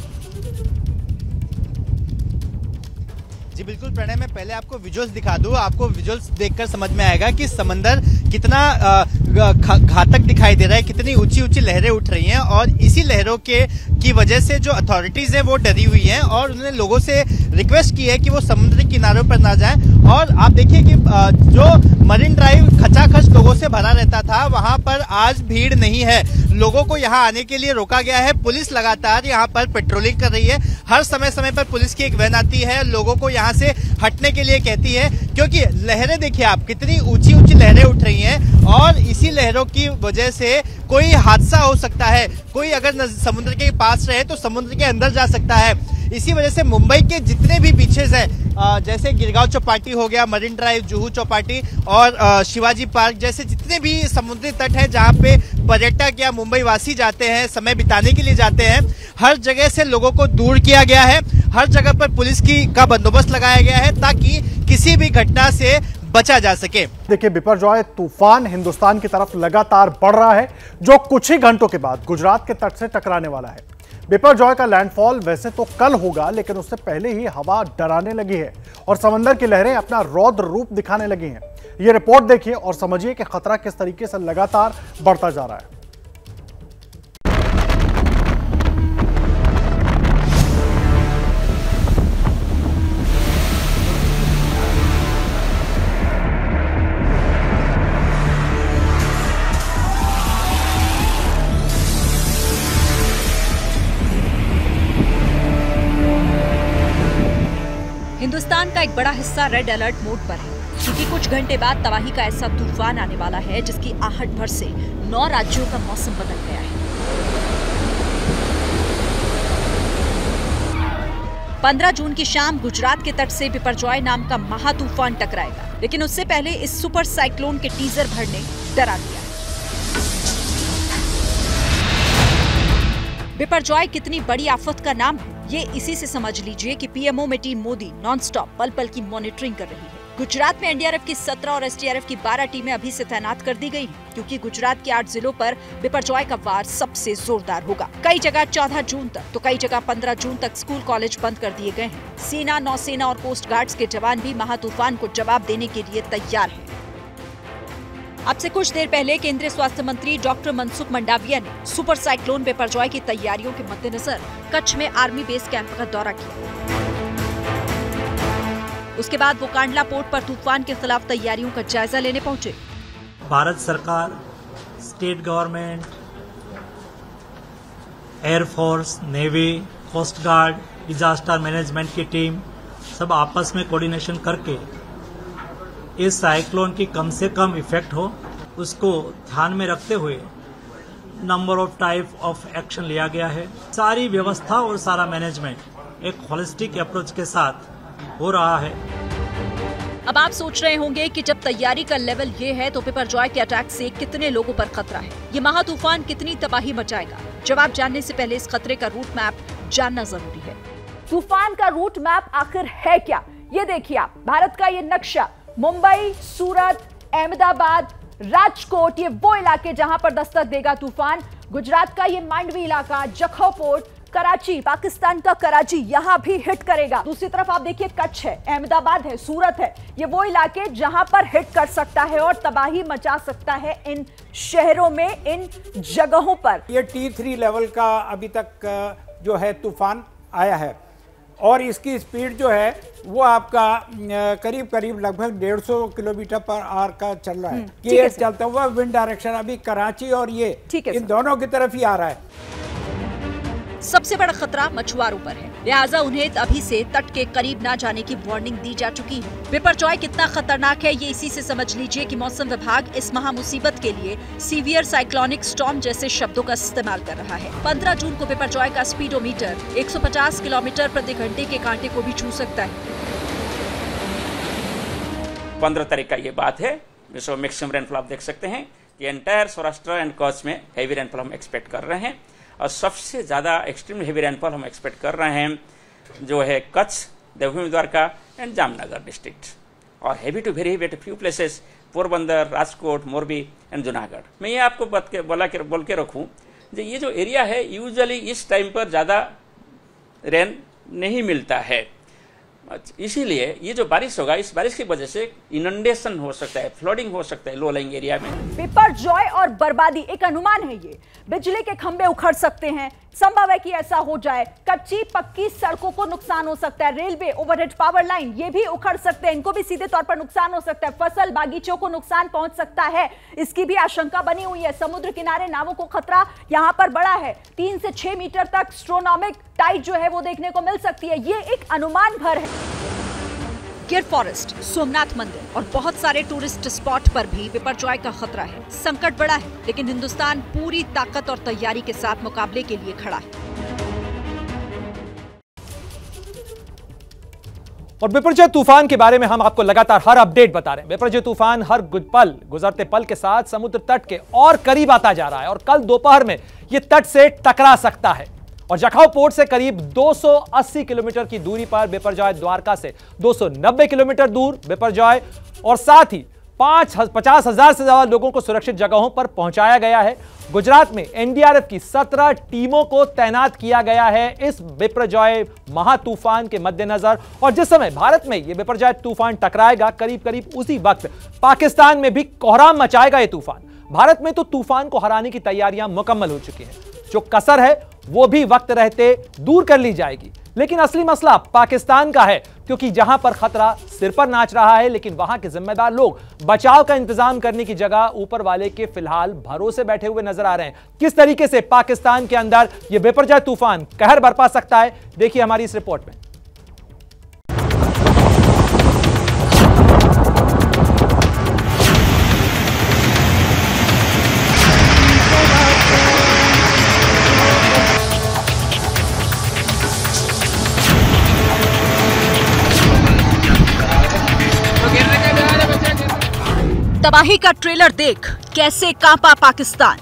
जी बिल्कुल प्रणय, मैं पहले आपको विजुअल्स दिखा दूं। आपको विजुअल्स देखकर समझ में आएगा कि समंदर कितना घातक दिखाई दे रहा है, कितनी ऊंची ऊंची लहरें उठ रही हैं, और इसी लहरों की वजह से जो अथॉरिटीज है वो डरी हुई हैं और उन्होंने लोगों से रिक्वेस्ट की है कि वो समुद्री किनारों पर ना जाएं। और आप देखिए कि जो मरीन ड्राइव खचाखच लोगों से भरा रहता था, वहां पर आज भीड़ नहीं है। लोगों को यहाँ आने के लिए रोका गया है। पुलिस लगातार यहाँ पर पेट्रोलिंग कर रही है। हर समय समय पर पुलिस की एक वैन आती है, लोगों को यहाँ से हटने के लिए कहती है, क्योंकि लहरें देखिए आप, कितनी ऊंची ऊंची लहरें उठ रही हैं, और इसी लहरों की वजह से कोई हादसा हो सकता है। कोई अगर समुद्र के पास रहे तो समुद्र के अंदर जा सकता है। इसी वजह से मुंबई के जितने भी बीचेस हैं, जैसे गिरगांव चौपाटी हो गया, मरीन ड्राइव, जुहू चौपाटी और शिवाजी पार्क जैसे जितने भी समुद्री तट है जहां पे पर्यटक या मुंबई वासी जाते हैं, समय बिताने के लिए जाते हैं, हर जगह से लोगों को दूर किया गया है। हर जगह पर पुलिस का बंदोबस्त लगाया गया है ताकि किसी भी घटना से बचा जा सके। देखिए, बिपरजॉय तूफान हिंदुस्तान की तरफ लगातार बढ़ रहा है, जो कुछ ही घंटों के बाद गुजरात के तट से टकराने वाला है। बिपरजॉय का लैंडफॉल वैसे तो कल होगा, लेकिन उससे पहले ही हवा डराने लगी है और समंदर की लहरें अपना रौद्र रूप दिखाने लगी हैं। ये रिपोर्ट देखिए और समझिए कि खतरा किस तरीके से लगातार बढ़ता जा रहा है। हिंदुस्तान का एक बड़ा हिस्सा रेड अलर्ट मोड पर है, क्योंकि कुछ घंटे बाद तबाही का ऐसा तूफान आने वाला है जिसकी आहट भर से 9 राज्यों का मौसम बदल गया है। 15 जून की शाम गुजरात के तट से बिपरजॉय नाम का महातूफान टकराएगा, लेकिन उससे पहले इस सुपर साइक्लोन के टीजर भर ने डरा दिया है। बिपरजॉय कितनी बड़ी आफत का नाम है, ये इसी से समझ लीजिए कि पीएमओ में टीम मोदी नॉनस्टॉप पल पल की मॉनिटरिंग कर रही है। गुजरात में एनडीआरएफ की 17 और एसडीआरएफ की 12 टीमें अभी से तैनात कर दी गई हैं, क्योंकि गुजरात के 8 जिलों पर बिपरजॉय का वार सबसे जोरदार होगा। कई जगह 14 जून तक तो कई जगह 15 जून तक स्कूल कॉलेज बंद कर दिए गए हैं। सेना, नौसेना और कोस्ट गार्ड्स के जवान भी महातूफान को जवाब देने के लिए तैयार हैं। अब से कुछ देर पहले केंद्रीय स्वास्थ्य मंत्री डॉक्टर मनसुख मंडाविया ने सुपर साइक्लोन बिपरजॉय की तैयारियों के मद्देनजर कच्छ में आर्मी बेस कैंप का दौरा किया। उसके बाद वो कांडला पोर्ट पर तूफान के खिलाफ तैयारियों का जायजा लेने पहुंचे। भारत सरकार, state government, air force, navy, coast guard, disaster management की टीम सब आपस में कोऑर्डिनेशन करके इस साइक्लोन की कम से कम इफेक्ट हो उसको ध्यान में रखते हुए number of type of action लिया गया है। सारी व्यवस्था और सारा मैनेजमेंट एक होलिस्टिक अप्रोच के साथ हो रहा है। अब आप सोच रहे होंगे कि जब तैयारी का लेवल ये है तो बिपरजॉय के अटैक से कितने लोगों पर खतरा है, ये महातूफान कितनी तबाही मचाएगा। जवाब जानने से पहले इस खतरे का रूट मैप जानना जरूरी है। तूफान का रूट मैप आखिर है क्या, ये देखिए आप। भारत का ये नक्शा, मुंबई, सूरत, अहमदाबाद, राजकोट, ये वो इलाके जहां पर दस्तक देगा तूफान। गुजरात का ये मांडवी इलाका, जखाऊ पोर्ट, कराची, पाकिस्तान का कराची यहां भी हिट करेगा। दूसरी तरफ आप देखिए कच्छ है, अहमदाबाद है, सूरत है, ये वो इलाके जहां पर हिट कर सकता है और तबाही मचा सकता है इन शहरों में, इन जगहों पर। ये T3 लेवल का अभी तक जो है तूफान आया है और इसकी स्पीड जो है वो आपका करीब करीब लगभग 150 किलोमीटर पर आवर का चल रहा है। ये चलता हुआ विंड डायरेक्शन अभी कराची और ये इन दोनों की तरफ ही आ रहा है। सबसे बड़ा खतरा मछुआरों पर है, लिहाजा उन्हें अभी से तट के करीब न जाने की वार्निंग दी जा चुकी है। बिपरजॉय कितना खतरनाक है ये इसी से समझ लीजिए कि मौसम विभाग इस महा मुसीबत के लिए सीवियर साइक्लोनिक स्टॉर्म जैसे शब्दों का इस्तेमाल कर रहा है। 15 जून को बिपरजॉय का स्पीडोमीटर 150 किलोमीटर प्रति घंटे के कांटे को भी छू सकता है। 15 तारीख का ये बात है। विश्व मैक्सिमम रेनफॉल आप देख सकते हैं कि एंटायर सौराष्ट्र एंड कच्छ में हैवी रेनफॉल हम एक्सपेक्ट कर रहे हैं और सबसे ज्यादा एक्सट्रीम हेवी रेनफॉल हम एक्सपेक्ट कर रहे हैं जो है कच्छ, देवभूमि द्वारका एंड जामनगर डिस्ट्रिक्ट और heavy to very heavy few places Porbandar, Rajkot, Morbi and Junagadh. मैं ये आपको बोल के रखूं ये जो एरिया है यूजुअली इस टाइम पर ज्यादा रेन नहीं मिलता है, इसीलिए ये जो बारिश होगा इस बारिश की वजह से इनंडेशन हो सकता है, फ्लडिंग हो सकता है लो लाइंग एरिया में। बिपरजॉय और बर्बादी एक अनुमान है, ये बिजली के खंभे उखड़ सकते हैं, संभव है कि ऐसा हो जाए। कच्ची पक्की सड़कों को नुकसान हो सकता है, रेलवे, ओवरहेड पावर लाइन ये भी उखड़ सकते हैं, इनको भी सीधे तौर पर नुकसान हो सकता है, फसल बागीचों को नुकसान पहुंच सकता है, इसकी भी आशंका बनी हुई है। समुद्र किनारे नावों को खतरा यहां पर बड़ा है, 3 से 6 मीटर तक एस्ट्रोनॉमिक टाइड जो है वो देखने को मिल सकती है, ये एक अनुमान भर है। गिर फॉरेस्ट, सोमनाथ मंदिर और बहुत सारे टूरिस्ट स्पॉट पर भी बिपरजॉय का खतरा है। संकट बड़ा है लेकिन हिंदुस्तान पूरी ताकत और तैयारी के साथ मुकाबले के लिए खड़ा है। और बिपरजॉय तूफान के बारे में हम आपको लगातार हर अपडेट बता रहे हैं। बिपरजॉय तूफान हर गुजरते पल के साथ समुद्र तट के और करीब आता जा रहा है और कल दोपहर में यह तट से टकरा सकता है और जखाऊ पोर्ट से करीब 280 किलोमीटर की दूरी पर बिपरजॉय, द्वारका से 290 किलोमीटर दूर बिपरजॉय और साथ ही 50,000 से ज्यादा लोगों को सुरक्षित जगहों पर पहुंचाया गया है। गुजरात में एनडीआरएफ की 17 टीमों को तैनात किया गया है इस बिपरजॉय महातूफान के मद्देनजर और जिस समय भारत में यह बिपरजॉय तूफान टकराएगा करीब करीब उसी वक्त पाकिस्तान में भी कोहराम मचाएगा यह तूफान। भारत में तो तूफान को हराने की तैयारियां मुकम्मल हो चुकी हैं, जो कसर है वो भी वक्त रहते दूर कर ली जाएगी। लेकिन असली मसला पाकिस्तान का है क्योंकि जहां पर खतरा सिर पर नाच रहा है लेकिन वहां के जिम्मेदार लोग बचाव का इंतजाम करने की जगह ऊपर वाले के फिलहाल भरोसे बैठे हुए नजर आ रहे हैं। किस तरीके से पाकिस्तान के अंदर यह बिपरजॉय तूफान कहर बरपा सकता है, देखिए हमारी इस रिपोर्ट में। तबाही का ट्रेलर देख कैसे कांपा पाकिस्तान।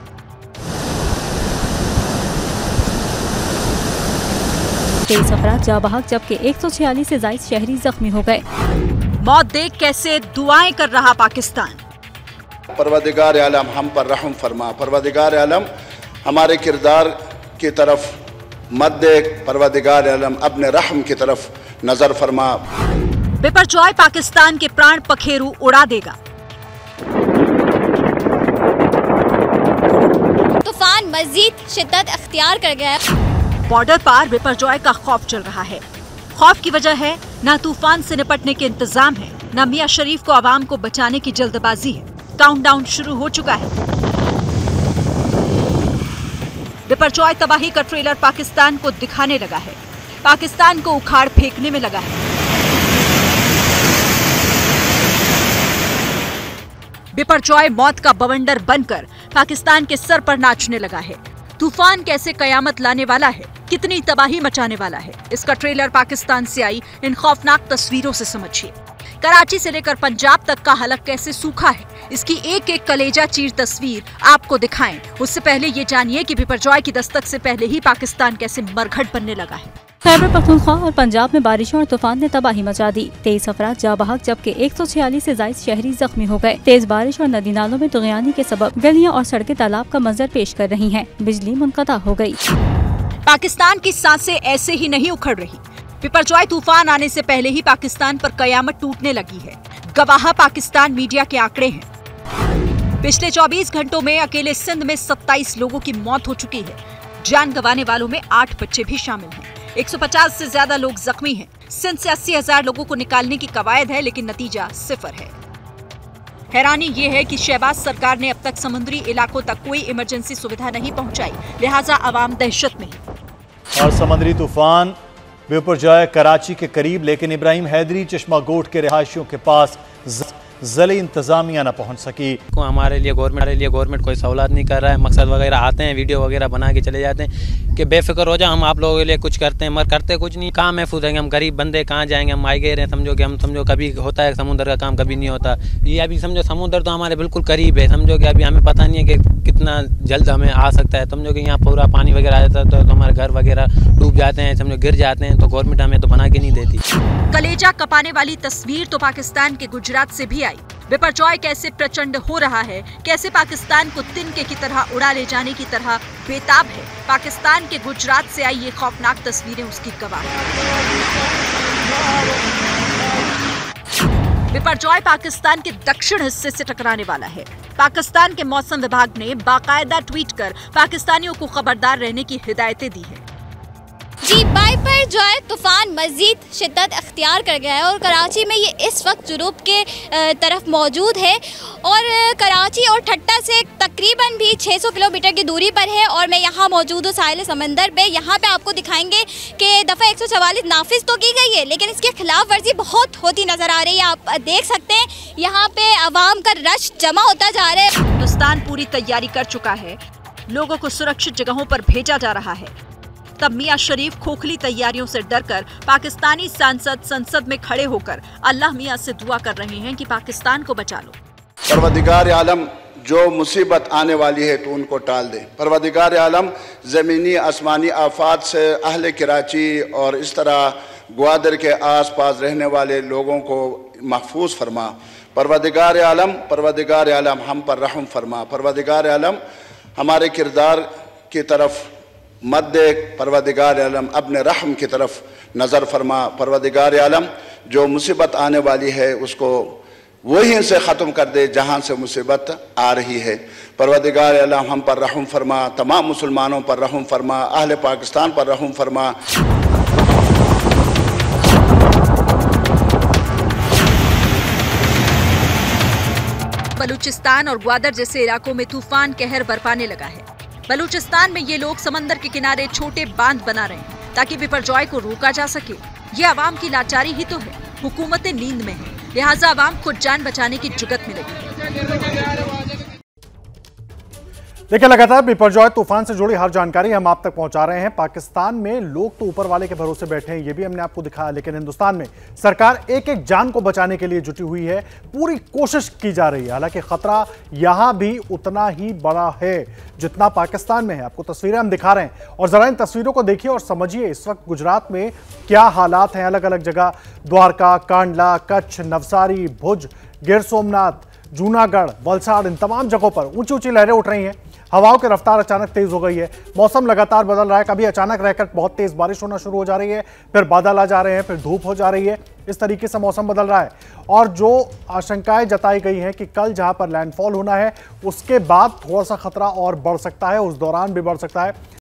तेईस अफराद जाँ बहक जबकि 146 से ज्यादा शहरी जख्मी हो गए। मौत देख कैसे दुआएं कर रहा पाकिस्तान। परवरदिगार आलम हम पर रहम फरमा, परवरदिगार आलम हमारे किरदार की तरफ मत देख, परवरदिगार आलम अपने रहम की तरफ नजर फरमा। बिपरजॉय पाकिस्तान के प्राण पखेरु उड़ा देगा। तूफान मजीद शिद्दत अख्तियार कर गया है। बॉर्डर पार बिपरजॉय का खौफ चल रहा है। खौफ की वजह है न तूफान से निपटने के इंतजाम है, न मियां शरीफ को आवाम को बचाने की जल्दबाजी है। काउंटडाउन शुरू हो चुका है। बिपरजॉय तबाही का ट्रेलर पाकिस्तान को दिखाने लगा है, पाकिस्तान को उखाड़ फेंकने में लगा है। बिपरजॉय मौत का बवंडर बनकर पाकिस्तान के सर पर नाचने लगा है। तूफान कैसे कयामत लाने वाला है, कितनी तबाही मचाने वाला है, इसका ट्रेलर पाकिस्तान से आई इन खौफनाक तस्वीरों से समझिए। कराची से लेकर पंजाब तक का हलक कैसे सूखा है, इसकी एक एक कलेजा चीर तस्वीर आपको दिखाएं। उससे पहले ये जानिए कि बिपरजॉय की दस्तक से पहले ही पाकिस्तान कैसे मरघट बनने लगा है। खैबर पख्तूनख्वा और पंजाब में बारिशों और तूफान ने तबाही मचा दी। 23 अफराद जाँ बहक जबकि 146 से ज्यादा शहरी जख्मी हो गए। तेज बारिश और नदी नालों में तुगयानी के सबब गलियां और सड़कें तालाब का मंजर पेश कर रही हैं। बिजली मुनक़ता हो गई। पाकिस्तान की सांसें ऐसे ही नहीं उखड़ रही। बिपरजॉय तूफान आने से पहले ही पाकिस्तान पर कयामत टूटने लगी है। गवाह पाकिस्तान मीडिया के आंकड़े हैं। पिछले 24 घंटों में अकेले सिंध में 27 लोगों की मौत हो चुकी है। जान गंवाने वालों में 8 बच्चे भी शामिल हैं। 150 से ज्यादा लोग जख्मी हैं। सिंध से 80,000 लोगों को निकालने की कवायद है, लेकिन नतीजा 0 है। हैरानी ये है कि शहबाज सरकार ने अब तक समुद्री इलाकों तक कोई इमरजेंसी सुविधा नहीं पहुंचाई, लिहाजा आवाम दहशत में है। और समुद्री तूफान बिपरजॉय कराची के करीब, लेकिन इब्राहिम हैदरी चश्मा गोट के रिहायशियों के पास ज़िले इंतजामिया न पहुंच सकी। हमारे लिए गवर्नमेंट कोई सहूलत नहीं कर रहा है। मकसद वगैरह आते हैं, वीडियो वगैरह बना के चले जाते हैं कि बेफिक्र हो जाए, हम आप लोगों के लिए कुछ करते हैं, मगर करते कुछ नहीं। कहाँ महफूज रहेंगे हम, गरीब बंदे कहाँ जाएंगे। हम आए गए रहे, समझो कभी होता है समुद्र का काम, कभी नहीं होता। ये अभी समझो समुद्र तो हमारे बिल्कुल करीब है, समझो कि अभी हमें पता नहीं है कि कितना जल्द हमें आ सकता है। समझो कि यहाँ पूरा पानी वगैरह आ जाता है तो हमारे घर वगैरह डूब जाते हैं, समझो गिर जाते हैं, तो गवर्नमेंट हमें तो बना के नहीं देती। कलेजा कपाने वाली तस्वीर तो पाकिस्तान के गुजरात से भी आई। बिपरजॉय कैसे प्रचंड हो रहा है, कैसे पाकिस्तान को तिनके की तरह उड़ा ले जाने की तरह बेताब है। पाकिस्तान के गुजरात से आई ये खौफनाक तस्वीरें उसकी गवाह हैं। बिपरजॉय पाकिस्तान के दक्षिण हिस्से से टकराने वाला है। पाकिस्तान के मौसम विभाग ने बाकायदा ट्वीट कर पाकिस्तानियों को खबरदार रहने की हिदायतें दी है। जी, बिपरजॉय तूफान मजीद शिद्दत अख्तियार कर गया है और कराची में ये इस वक्त जुनूब के तरफ मौजूद है और कराची और ठट्टा से तकरीबन भी 600 किलोमीटर की दूरी पर है। और मैं यहाँ मौजूद हूँ साहिल समंदर पे। यहाँ पे आपको दिखाएंगे कि दफ़ा 144 नाफिज तो की गई है, लेकिन इसके खिलाफ वर्जी बहुत होती नजर आ रही है। आप देख सकते हैं यहाँ पे अवाम का रश जमा होता जा रहा है। हिंदुस्तान पूरी तैयारी कर चुका है, लोगों को सुरक्षित जगहों पर भेजा जा रहा है। तब मियां शरीफ खोखली तैयारियों से डरकर पाकिस्तानी सांसद संसद में खड़े होकर अल्लाह मियां से दुआ कर रहे हैं कि पाकिस्तान को बचा लो। परवदिगार आलम जो मुसीबत आने वाली है तो उनको टाल दे। परवदिगार आलम ज़मीनी आसमानी आफात से अहले कराची और इस तरह ग्वादर के आस पास रहने वाले लोगों को महफूज फरमा। परवदिगार आलम हम पर रहम फरमा। परवदिगार आलम हमारे किरदार की तरफ मत देख। परवदिगार आलम अपने रहम की तरफ नज़र फरमा। परवदिगार आलम जो मुसीबत आने वाली है उसको वहीं से ख़त्म कर दे जहाँ से मुसीबत आ रही है। परवदिगार आलम हम पर रहम फरमा, तमाम मुसलमानों पर रहम फरमा, अहले पाकिस्तान पर रहम फरमा। बलूचिस्तान और ग्वादर जैसे इलाकों में तूफान कहर बरपाने लगा है। बलूचिस्तान में ये लोग समंदर के किनारे छोटे बांध बना रहे हैं ताकि बिपरजॉय को रोका जा सके। ये आवाम की लाचारी ही तो है। हुकूमतें नींद में हैं, लिहाजा आवाम खुद जान बचाने की जुगत में लगी है। देखिए, लगातार बिपरजॉय तूफान से जुड़ी हर जानकारी हम आप तक पहुंचा रहे हैं। पाकिस्तान में लोग तो ऊपर वाले के भरोसे बैठे हैं, ये भी हमने आपको दिखाया, लेकिन हिंदुस्तान में सरकार एक एक जान को बचाने के लिए जुटी हुई है। पूरी कोशिश की जा रही है। हालांकि खतरा यहां भी उतना ही बड़ा है जितना पाकिस्तान में है। आपको तस्वीरें हम दिखा रहे हैं और जरा इन तस्वीरों को देखिए और समझिए इस वक्त गुजरात में क्या हालात हैं। अलग अलग जगह द्वारका, कांडला, कच्छ, नवसारी, भुज, गिर सोमनाथ, जूनागढ़, वलसाड़, इन तमाम जगहों पर ऊंची ऊंची लहरें उठ रही हैं। हवाओं की रफ्तार अचानक तेज हो गई है। मौसम लगातार बदल रहा है। कभी अचानक रहकर बहुत तेज बारिश होना शुरू हो जा रही है, फिर बादल आ जा रहे हैं, फिर धूप हो जा रही है। इस तरीके से मौसम बदल रहा है और जो आशंकाएं जताई गई हैं कि कल जहां पर लैंडफॉल होना है उसके बाद थोड़ा सा खतरा और बढ़ सकता है, उस दौरान भी बढ़ सकता है।